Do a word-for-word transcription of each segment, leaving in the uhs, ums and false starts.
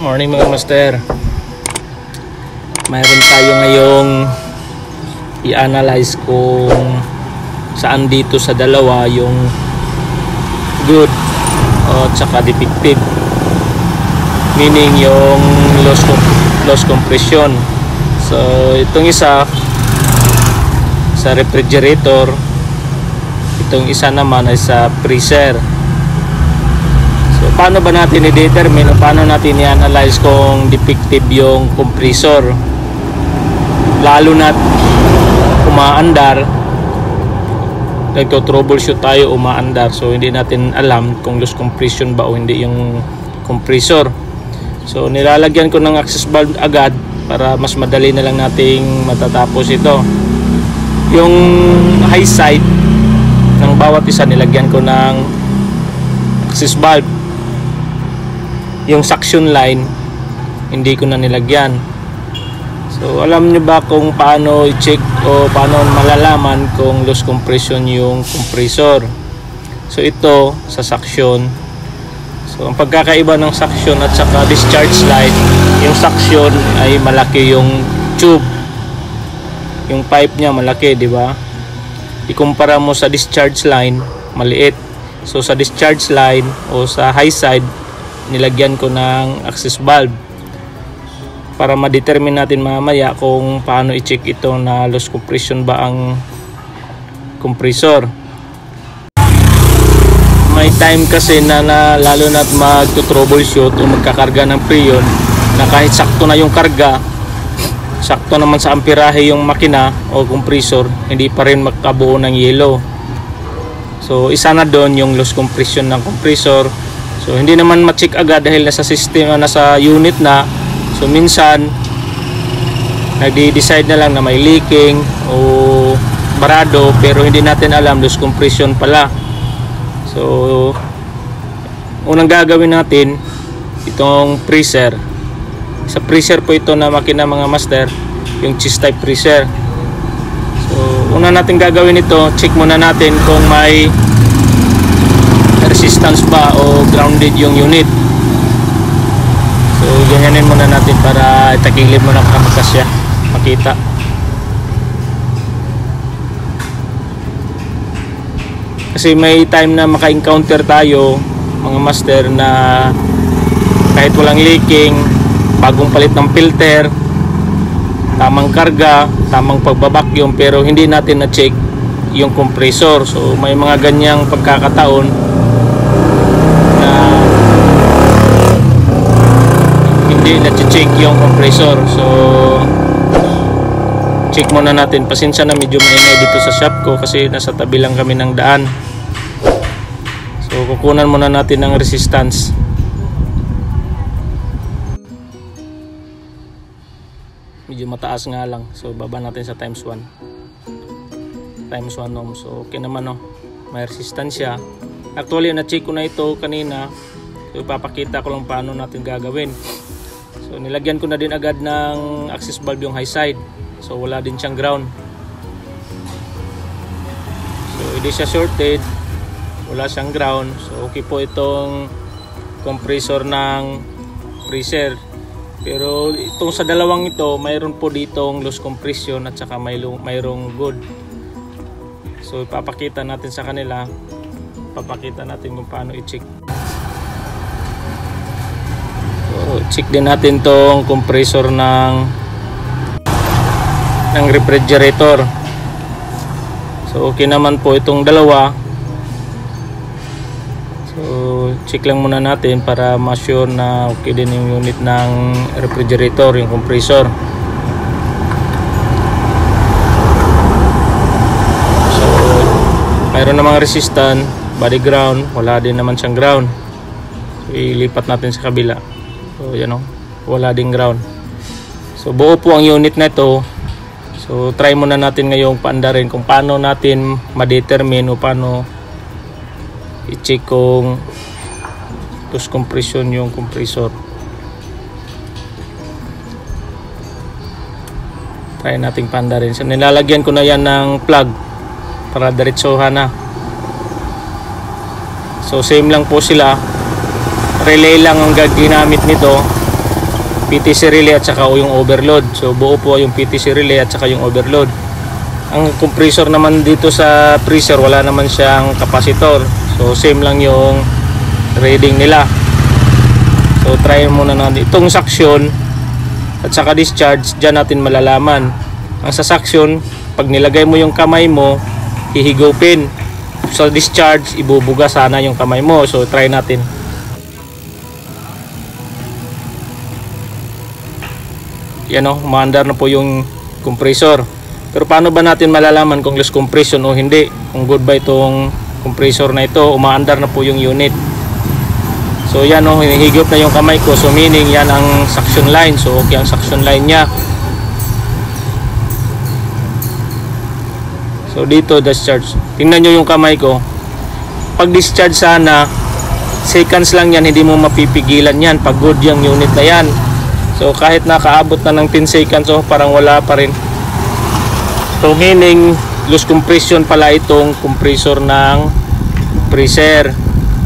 Morning mga master. Mayroon tayo ngayong i-analyze kung saan dito sa dalawa yung good o tsaka defective, meaning yung loss, loss compression. So itong isa sa refrigerator, itong isa naman ay sa freezer. So paano ba natin i-determine o paano natin i-analyze kung defective yung compressor, lalo na umaandar, nagto-troubleshoot tayo umaandar, so hindi natin alam kung loss compression ba o hindi yung compressor. So nilalagyan ko ng access valve agad para mas madali na lang nating matatapos ito. Yung high side ng bawat isa nilagyan ko ng access valve. Yung suction line hindi ko na nilagyan. So alam nyo ba kung paano i-check o paano malalaman kung loss compression yung compressor? So ito sa suction. So ang pagkakaiba ng suction at saka discharge line, yung suction ay malaki yung tube, yung pipe niya malaki, di ba? Ikumpara mo sa discharge line, maliit. So sa discharge line o sa high side, nilagyan ko ng access valve para ma-determine natin mamaya kung paano i-check ito na loss compression ba ang compressor. May time kasi na, na lalo na't mag-troubleshoot o magkakarga ng preyon na kahit sakto na yung karga, sakto naman sa amperahe yung makina o compressor, hindi pa rin makabuo ng yelo. So isa na doon yung loss compression ng compressor. So hindi naman ma-check agad dahil nasa system, nasa unit na. So minsan nagde-decide na lang na may leaking o barado, pero hindi natin alam loss compression pala. So unang gagawin natin itong freezer. Sa freezer po ito na makina mga master, yung cheese type freezer. So una natin gagawin ito, check muna natin kung may resistance ba o grounded yung unit. So ganyanin muna natin para itakilid muna para magkasya, makita. Kasi may time na maka-encounter tayo mga master na kahit walang leaking, bagong palit ng filter, tamang karga, tamang pagbabacuum, pero hindi natin na-check yung compressor. So may mga ganyang pagkakataon na hindi na-check yung compressor. So check muna natin. Pasensya na, medyo maingay dito sa shop ko kasi nasa tabi lang kami ng daan. So kukunan muna natin ng resistance. Medyo mataas nga lang, so baba natin sa times one times one ohm. So okay naman, no? May resistance siya. Actually na-check ko na ito kanina, so ipapakita ko lang paano natin gagawin. So nilagyan ko na din agad ng access valve yung high side, so wala din siyang ground. So hindi siya shorted, wala siyang ground. So okay po itong compressor ng freezer. Pero itong sa dalawang ito, mayroon po ditong loss compression at saka mayroong, mayroong good. So ipapakita natin sa kanila, ipapakita natin kung paano i-check. So check din natin tong compressor ng ng refrigerator. So okay naman po itong dalawa. So check lang muna natin para ma-sure na okay din yung unit ng refrigerator, yung compressor. So mayroon namang resistance, body ground, wala din naman siyang ground. So ilipat natin sa kabila. So yan o, wala din ground. So buo po ang unit na ito. So try muna natin ngayong paandarin kung paano natin ma-determine o paano i-check kung loss compression yung compressor. Try nating paandarin. So nilalagyan ko na yan ng plug para diretsohan na. So same lang po sila, relay lang ang ginamit nito. P T C relay at saka yung overload. So buo po yung P T C relay at saka yung overload. Ang compressor naman dito sa freezer, wala naman siyang capacitor. So same lang yung reading nila. So try muna natin itong suction at saka discharge. Diyan natin malalaman. Ang sa suction, pag nilagay mo yung kamay mo, hihigupin. Sa discharge, ibubuga sana yung kamay mo. So try natin. Yan o, umaandar na po yung compressor. Pero paano ba natin malalaman kung loose compression o hindi? Kung good ba itong compressor na ito, umaandar na po yung unit. So yan o, hinihigop na yung kamay ko. So meaning yan ang suction line. So okay ang suction line nya. So dito discharge. Tingnan nyo yung kamay ko. Pag discharge sana, seconds lang yan, hindi mo mapipigilan yan. Pag good yung unit na yan. So kahit nakaabot na ng ten seconds, oh, parang wala pa rin. So meaning loose compression pala itong compressor ng freezer.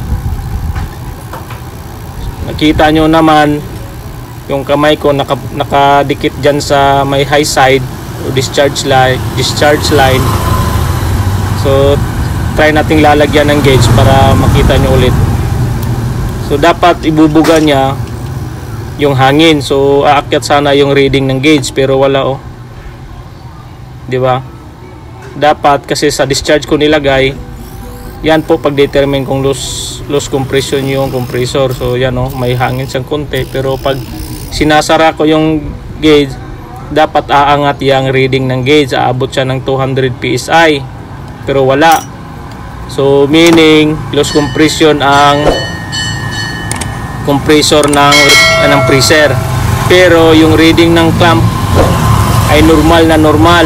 Nakita nyo naman yung kamay ko naka, nakadikit dyan sa may high side o discharge line, discharge line. So try nating lalagyan ng gauge para makita nyo ulit. So dapat ibubuga niya yung hangin. So aakyat sana yung reading ng gauge pero wala oh. 'Di ba? Dapat kasi sa discharge ko nilagay. Yan po pag-determine kung loose loose compression yung compressor. So yan oh, may hangin siyang konti pero pag sinasara ko yung gauge, dapat aangat yung reading ng gauge. Aabot siya ng two hundred P S I. Pero wala. So meaning loose compression ang compressor ng ng freezer, pero yung reading ng clamp ay normal na normal.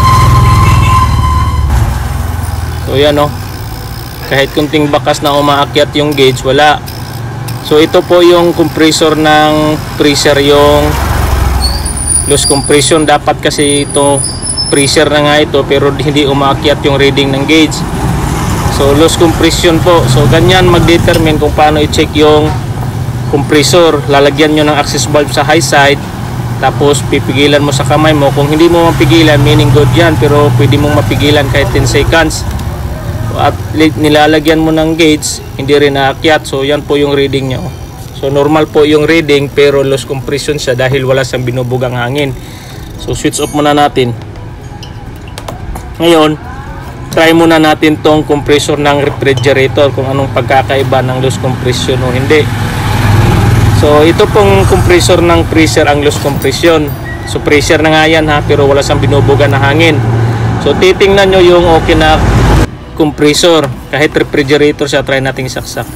So yan o, kahit kunting bakas na umaakyat yung gauge, wala. So ito po yung compressor ng freezer, yung loose compression. Dapat kasi ito freezer na nga ito pero hindi umaakyat yung reading ng gauge. So loose compression po. So ganyan mag-determine kung paano i-check yung compressor. Lalagyan nyo ng access valve sa high side, tapos pipigilan mo sa kamay mo. Kung hindi mo mapigilan, meaning good yan, pero pwede mong mapigilan kahit ten seconds. At nilalagyan mo ng gauge, hindi rin naakyat. So yan po yung reading nyo. So normal po yung reading pero loose compression siya dahil wala siyang binubugang hangin. So switch off muna natin. Ngayon try muna natin tong compressor ng refrigerator kung anong pagkakaiba ng loose compression o hindi. So ito pong compressor ng freezer ang loose compression. So freezer na nga yan ha, pero wala siyang binubuga na hangin. So titingnan nyo yung okay na compressor. Kahit refrigerator siya, try nating isaksak.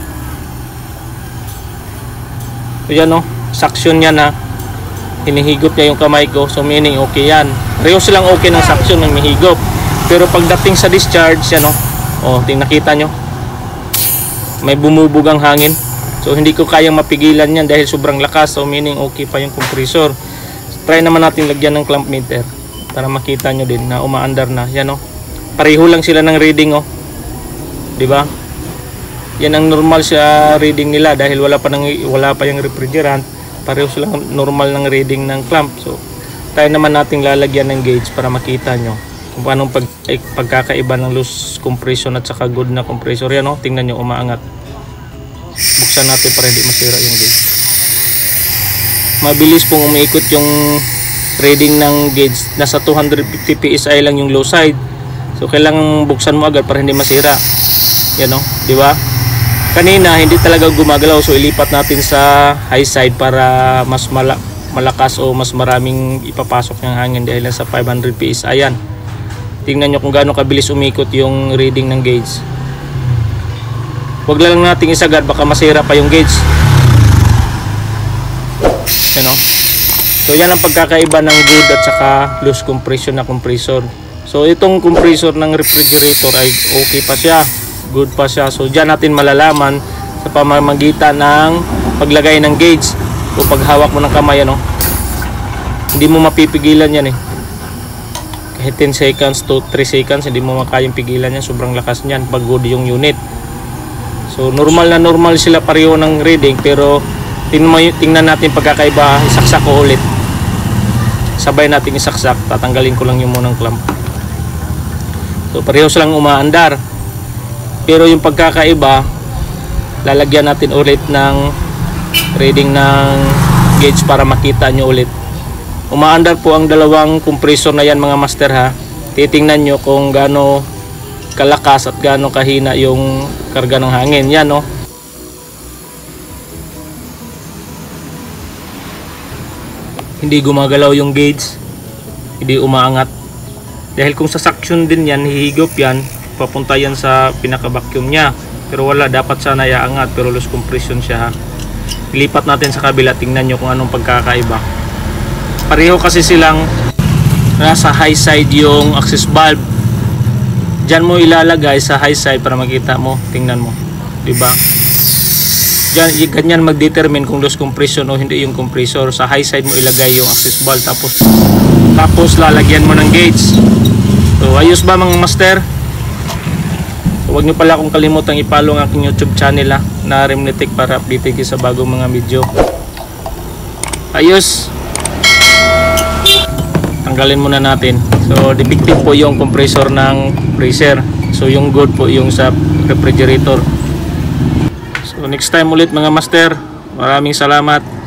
So yan o, suction yan ha. Hinihigop niya yung kamay ko. So meaning okay yan. Pareho silang okay ng suction ng mihigop. Pero pagdating sa discharge, yan o. O, nakita nyo. May bumubugang hangin. So hindi ko kayang mapigilan yan dahil sobrang lakas. So meaning okay pa yung compressor. Try naman natin lagyan ng clamp meter para makita nyo din na umaandar na. Yan o. Pareho lang sila ng reading o. Diba? Yan ang normal sa reading nila dahil wala pa, ng, wala pa yung refrigerant. Pareho silang normal ng reading ng clamp. So try naman natin lalagyan ng gauge para makita nyo kung paano pag, eh, pagkakaiba ng loose compression at saka good na compressor. Yan o. Tingnan nyo umaangat. Buksan natin para hindi masira yung gauge. Mabilis pong umiikot yung reading ng gauge. Nasa two hundred fifty P S I lang yung low side. So kailangan buksan mo agad para hindi masira. Yan o, di ba? Kanina hindi talaga gumagalaw. So ilipat natin sa high side para mas mala malakas o mas maraming ipapasok ng hangin dahil nasa five hundred P S I yan. Tingnan nyo kung gaano kabilis umikot yung reading ng gauge. Huwag lang nating isagad, baka masira pa yung gauge. Yan o. So yan ang pagkakaiba ng good at saka loose compression na compressor. So itong compressor ng refrigerator ay okay pa siya, good pa siya. So dyan natin malalaman sa pamamagitan ng paglagay ng gauge o paghawak mo ng kamay. Ano? Hindi mo mapipigilan yan eh. Kahit ten seconds to three seconds hindi mo makayang pigilan yan. Sobrang lakas niyan pag good yung unit. So normal na normal sila pareho ng reading pero tingnan, mo, tingnan natin pagkakaiba. Isaksak ko ulit, sabay natin isaksak. Tatanggalin ko lang yung munang clamp. So parehas lang umaandar, pero yung pagkakaiba, lalagyan natin ulit ng reading ng gauge para makita nyo ulit. Umaandar po ang dalawang compressor na yan mga master ha. Titingnan nyo kung gaano kalakas at gaano kahina yung karga ng hangin. Yan no. Hindi gumagalaw yung gauge, hindi umaangat. Dahil kung sa suction din yan, hihigop yan, papunta yan sa pinaka-vacuum niya. Pero wala, dapat sana iaangat, pero loose compression siya ha. Ilipat natin sa kabila, tingnan nyo kung anong pagkakaiba. Pareho kasi silang nasa high side yung access valve. Diyan mo ilalagay sa high side para makita mo, tingnan mo, diba? Diyan, ganyan mag-determine kung loose compression o hindi yung compressor. Sa high side mo ilagay yung access valve, tapos tapos lalagyan mo ng gauge. So ayos ba mga master? So, huwag nyo pala akong kalimutang i-follow ang aking YouTube channel ha, na Remnitech, para update kayo sa bagong mga video. Ayos. Tanggalin muna natin. So defective po yung compressor ng freezer. So yung good po yung sa refrigerator. So next time ulit mga master. Maraming salamat.